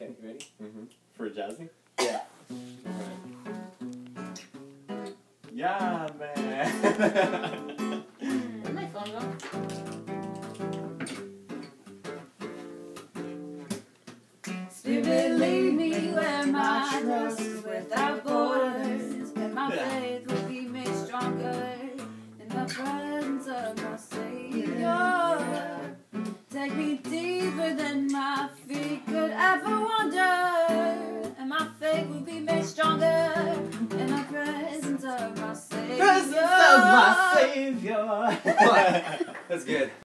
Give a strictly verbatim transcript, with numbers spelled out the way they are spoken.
Okay, you ready? Mm-hmm. For Jazzy? Yeah. Yeah, man. Where'd my phone go? Spirit, lead me where my trust is without borders, and my Yeah. faith will be made stronger in the presence of my Savior. Take me deeper than my feet could ever wander, and my faith will be made stronger in the presence of my Savior. Presence of my Savior. That's good.